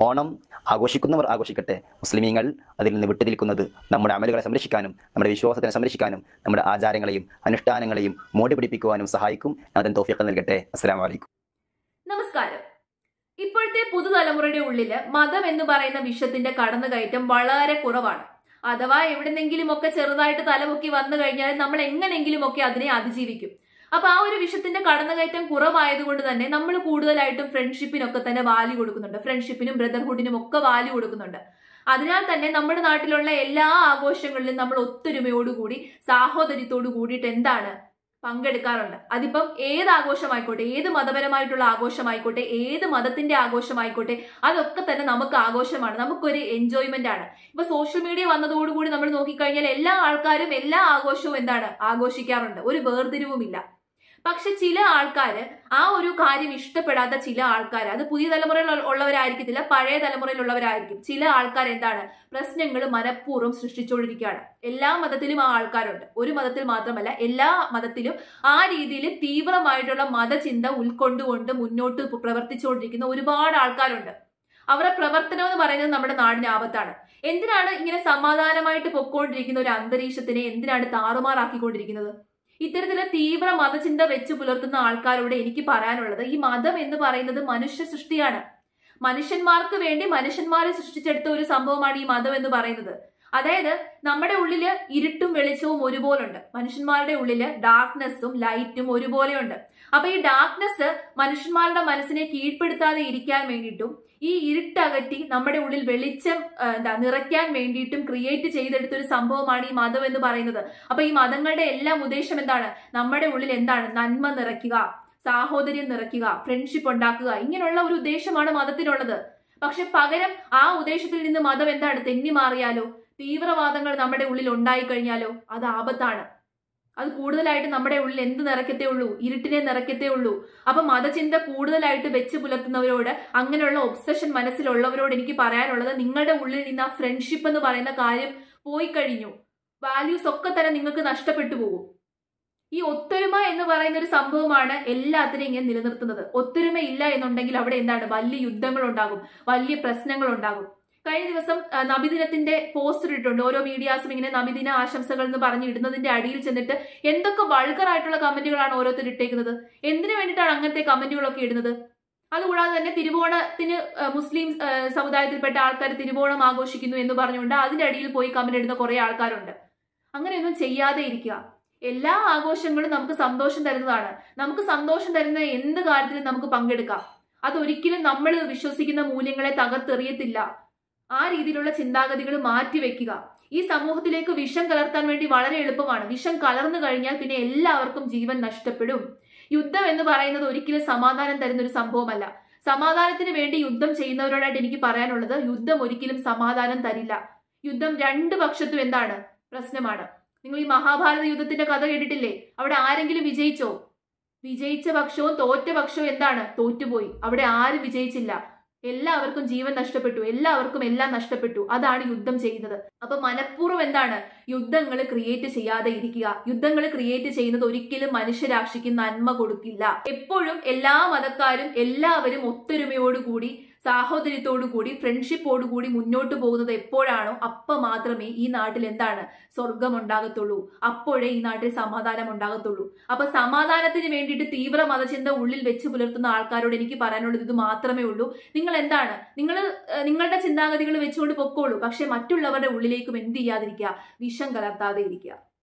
ഓണം ആഘോഷിക്കുന്നവർ ആഘോഷിക്കട്ടെ. മുസ്ലിമീങ്ങൾ അതിൽ നിന്ന് വിട്ടുനിൽക്കുന്നത് നമ്മുടെ അമലുകളെ സംരക്ഷിക്കാനും നമ്മുടെ വിശ്വാസത്തിനെ സംരക്ഷിക്കാനും നമ്മുടെ ആചാരങ്ങളെയും അനുഷ്ഠാനങ്ങളെയും മോടി പിടിപ്പിക്കുവാനും സഹായിക്കും. അതിന് തൗഫീഖ് നൽകട്ടെ. അസ്സലാമു അലൈക്കും. നമസ്കാരം. ഇപ്പോഴത്തെ പുതുതലമുറയുടെ ഉള്ളില് മതം എന്ന് പറയുന്ന വിഷയത്തിന്റെ കടന്നുകയറ്റം വളരെ കുറവാണ്. അഥവാ എവിടെന്നെങ്കിലും ഒക്കെ ചെറുതായിട്ട് തലമുക്കി വന്നു കഴിഞ്ഞാൽ നമ്മൾ എങ്ങനെങ്കിലും ഒക്കെ അതിനെ അതിജീവിക്കും. അപ്പൊ ആ ഒരു വിഷയത്തിന്റെ കടന്നുകയറ്റം കുറവായതുകൊണ്ട് തന്നെ നമ്മൾ കൂടുതലായിട്ടും ഫ്രണ്ട്ഷിപ്പിനൊക്കെ തന്നെ വാല്യൂ കൊടുക്കുന്നുണ്ട്. ഫ്രണ്ട്ഷിപ്പിനും ബ്രദർഹുഡിനും ഒക്കെ വാല്യൂ കൊടുക്കുന്നുണ്ട്. അതിനാൽ തന്നെ നമ്മുടെ നാട്ടിലുള്ള എല്ലാ ആഘോഷങ്ങളിലും നമ്മൾ ഒത്തൊരുമയോടുകൂടി സാഹോദര്യത്തോടു കൂടിയിട്ട് എന്താണ് പങ്കെടുക്കാറുണ്ട്. അതിപ്പം ഏത് ആഘോഷമായിക്കോട്ടെ, ഏത് മതപരമായിട്ടുള്ള ആഘോഷമായിക്കോട്ടെ, ഏത് മതത്തിന്റെ ആഘോഷമായിക്കോട്ടെ, അതൊക്കെ തന്നെ നമുക്ക് ആഘോഷമാണ്, നമുക്കൊരു എൻജോയ്മെന്റ് ആണ്. ഇപ്പൊ സോഷ്യൽ മീഡിയ വന്നതോടുകൂടി നമ്മൾ നോക്കിക്കഴിഞ്ഞാൽ എല്ലാ ആൾക്കാരും എല്ലാ ആഘോഷവും എന്താണ് ആഘോഷിക്കാറുണ്ട്, ഒരു വേർതിരിവുമില്ല. പക്ഷെ ചില ആൾക്കാര് ആ ഒരു കാര്യം ഇഷ്ടപ്പെടാത്ത ചില ആൾക്കാർ, അത് പുതിയ തലമുറയിൽ ഉള്ളവരായിരിക്കത്തില്ല, പഴയ തലമുറയിലുള്ളവരായിരിക്കും. ചില ആൾക്കാർ എന്താണ് പ്രശ്നങ്ങൾ മനഃപൂർവ്വം സൃഷ്ടിച്ചുകൊണ്ടിരിക്കുകയാണ്. എല്ലാ മതത്തിലും ആ ആൾക്കാരുണ്ട്, ഒരു മതത്തിൽ മാത്രമല്ല, എല്ലാ മതത്തിലും ആ രീതിയിൽ തീവ്രമായിട്ടുള്ള മതചിന്ത ഉൾക്കൊണ്ടുകൊണ്ട് മുന്നോട്ട് പ്രവർത്തിച്ചുകൊണ്ടിരിക്കുന്ന ഒരുപാട് ആൾക്കാരുണ്ട്. അവരുടെ പ്രവർത്തനം എന്ന് പറയുന്നത് നമ്മുടെ നാടിന് ആപത്താണ്. എന്തിനാണ് ഇങ്ങനെ സമാധാനമായിട്ട് പൊക്കോണ്ടിരിക്കുന്ന ഒരു അന്തരീക്ഷത്തിനെ എന്തിനാണ് താറുമാറാക്കിക്കൊണ്ടിരിക്കുന്നത്? ഇത്തരത്തിലെ തീവ്ര മതചിന്ത വെച്ച് പുലർത്തുന്ന ആൾക്കാരോട് എനിക്ക് പറയാനുള്ളത്, ഈ മതം എന്ന് പറയുന്നത് മനുഷ്യ സൃഷ്ടിയാണ്. മനുഷ്യന്മാർക്ക് വേണ്ടി മനുഷ്യന്മാരെ സൃഷ്ടിച്ചെടുത്ത ഒരു സംഭവമാണ് ഈ മതം എന്ന് പറയുന്നത്. അതായത് നമ്മുടെ ഉള്ളില് ഇരുട്ടും വെളിച്ചവും ഒരുപോലുണ്ട്. മനുഷ്യന്മാരുടെ ഉള്ളില് ഡാർക്ക്നെസ്സും ലൈറ്റും ഒരുപോലെയുണ്ട്. അപ്പൊ ഈ ഡാർക്ക്നെസ് മനുഷ്യന്മാരുടെ മനസ്സിനെ കീഴ്പ്പെടുത്താതെ ഇരിക്കാൻ വേണ്ടിയിട്ടും ഈ ഇരുട്ടകറ്റി നമ്മുടെ ഉള്ളിൽ വെളിച്ചം നിറയ്ക്കാൻ വേണ്ടിയിട്ടും ക്രിയേറ്റ് ചെയ്തെടുത്ത ഒരു സംഭവമാണ് ഈ മതം എന്ന് പറയുന്നത്. അപ്പൊ ഈ മതങ്ങളുടെ എല്ലാം ഉദ്ദേശം എന്താണ്? നമ്മുടെ ഉള്ളിൽ എന്താണ് നന്മ നിറയ്ക്കുക, സാഹോദര്യം നിറയ്ക്കുക, ഫ്രണ്ട്ഷിപ്പ് ഉണ്ടാക്കുക, ഇങ്ങനെയുള്ള ഒരു ഉദ്ദേശമാണ് മതത്തിനുള്ളത്. പക്ഷെ പകരം ആ ഉദ്ദേശത്തിൽ നിന്ന് മതം എന്താണ് തെന്നി മാറിയാലോ, തീവ്രവാദങ്ങൾ നമ്മുടെ ഉള്ളിൽ ഉണ്ടായി കഴിഞ്ഞാലോ അത് ആപത്താണ്. അത് കൂടുതലായിട്ട് നമ്മുടെ ഉള്ളിൽ എന്ത് നിറയ്ക്കത്തേ ഉള്ളൂ? ഇരുട്ടിനെ നിറയ്ക്കത്തേ ഉള്ളൂ. അപ്പൊ മതചിന്ത കൂടുതലായിട്ട് വെച്ച് പുലർത്തുന്നവരോട്, അങ്ങനെയുള്ള ഒബ്സഷൻ മനസ്സിലുള്ളവരോട് എനിക്ക് പറയാനുള്ളത്, നിങ്ങളുടെ ഉള്ളിൽ നിന്ന് ആ ഫ്രണ്ട്ഷിപ്പ് എന്ന് പറയുന്ന കാര്യം പോയി കഴിഞ്ഞു. വാല്യൂസ് ഒക്കെ തന്നെ നിങ്ങൾക്ക് നഷ്ടപ്പെട്ടു പോകും. ഈ ഒത്തൊരുമ എന്ന് പറയുന്ന ഒരു സംഭവമാണ് എല്ലാത്തിനെയും ഇങ്ങനെ നിലനിർത്തുന്നത്. ഒത്തൊരുമ ഇല്ല എന്നുണ്ടെങ്കിൽ അവിടെ എന്താണ് വലിയ യുദ്ധങ്ങൾ ഉണ്ടാകും, വലിയ പ്രശ്നങ്ങൾ ഉണ്ടാകും. കഴിഞ്ഞ ദിവസം നബിദിനത്തിന്റെ പോസ്റ്റർ ഇട്ടുണ്ട്. ഓരോ മീഡിയാസും ഇങ്ങനെ നബിദിന ആശംസകൾ എന്ന് പറഞ്ഞ് ഇടുന്നതിന്റെ അടിയിൽ ചെന്നിട്ട് എന്തൊക്കെ വൾഗറായിട്ടുള്ള കമന്റുകളാണ് ഓരോരുത്തർ ഇട്ടേക്കുന്നത്. എന്തിനു വേണ്ടിയിട്ടാണ് അങ്ങനത്തെ കമന്റുകളൊക്കെ ഇടുന്നത്? അതുകൂടാതെ തന്നെ തിരുവോണത്തിന് മുസ്ലിം സമുദായത്തിൽപ്പെട്ട ആൾക്കാർ തിരുവോണം ആഘോഷിക്കുന്നു എന്ന് പറഞ്ഞുകൊണ്ട് അതിന്റെ അടിയിൽ പോയി കമന്റ് ഇടുന്ന കുറെ ആൾക്കാരുണ്ട്. അങ്ങനെയൊന്നും ചെയ്യാതെ ഇരിക്കുക. എല്ലാ ആഘോഷങ്ങളും നമുക്ക് സന്തോഷം തരുന്നതാണ്. നമുക്ക് സന്തോഷം തരുന്ന എന്ത് കാര്യത്തിലും നമുക്ക് പങ്കെടുക്കാം. അതൊരിക്കലും നമ്മൾ വിശ്വസിക്കുന്ന മൂല്യങ്ങളെ തകർത്തെറിയത്തില്ല. ആ രീതിയിലുള്ള ചിന്താഗതികൾ മാറ്റിവെക്കുക. ഈ സമൂഹത്തിലേക്ക് വിഷം കലർത്താൻ വേണ്ടി വളരെ എളുപ്പമാണ്. വിഷം കലർന്നു കഴിഞ്ഞാൽ പിന്നെ എല്ലാവർക്കും ജീവൻ നഷ്ടപ്പെടും. യുദ്ധം എന്ന് പറയുന്നത് ഒരിക്കലും സമാധാനം തരുന്ന ഒരു സംഭവമല്ല. സമാധാനത്തിന് വേണ്ടി യുദ്ധം ചെയ്യുന്നവരോടായിട്ട് എനിക്ക് പറയാനുള്ളത്, യുദ്ധം ഒരിക്കലും സമാധാനം തരില്ല. യുദ്ധം രണ്ടു പക്ഷത്തും എന്താണ് പ്രശ്നമാണ്. നിങ്ങൾ ഈ മഹാഭാരത യുദ്ധത്തിന്റെ കഥ കേട്ടിട്ടില്ലേ? അവിടെ ആരെങ്കിലും വിജയിച്ചോ? വിജയിച്ച പക്ഷവും തോറ്റ പക്ഷവും എന്താണ്? തോറ്റുപോയി. അവിടെ ആരും വിജയിച്ചില്ല. എല്ലാവർക്കും ജീവൻ നഷ്ടപ്പെട്ടു, എല്ലാവർക്കും എല്ലാം നഷ്ടപ്പെട്ടു. അതാണ് യുദ്ധം ചെയ്യുന്നത്. അപ്പൊ മനഃപൂർവ്വം എന്താണ് യുദ്ധങ്ങൾ ക്രിയേറ്റ് ചെയ്യാതെ ഇരിക്കുക. യുദ്ധങ്ങൾ ക്രിയേറ്റ് ചെയ്യുന്നത് ഒരിക്കലും മനുഷ്യരാശിക്ക് നന്മ കൊടുക്കില്ല. എപ്പോഴും എല്ലാ മതക്കാരും എല്ലാവരും ഒത്തൊരുമയോടുകൂടി സാഹോദര്യത്തോടുകൂടി ഫ്രണ്ട്ഷിപ്പോടുകൂടി മുന്നോട്ട് പോകുന്നത് എപ്പോഴാണോ അപ്പം മാത്രമേ ഈ നാട്ടിൽ എന്താണ് സ്വർഗം ഉണ്ടാകത്തുള്ളൂ. അപ്പോഴേ ഈ നാട്ടിൽ സമാധാനം ഉണ്ടാകത്തുള്ളൂ. അപ്പൊ സമാധാനത്തിന് വേണ്ടിയിട്ട് തീവ്ര മതചിന്ത ഉള്ളിൽ വെച്ച് പുലർത്തുന്ന ആൾക്കാരോട് എനിക്ക് പറയാനുള്ളത് ഇത് മാത്രമേ ഉള്ളൂ. നിങ്ങൾ എന്താണ് നിങ്ങളുടെ ചിന്താഗതികൾ വെച്ചുകൊണ്ട് പൊക്കോളൂ. പക്ഷെ മറ്റുള്ളവരുടെ ഉള്ളിലേക്കും എന്ത് ചെയ്യാതിരിക്കുക, വിഷം കലർത്താതെ ഇരിക്കുക.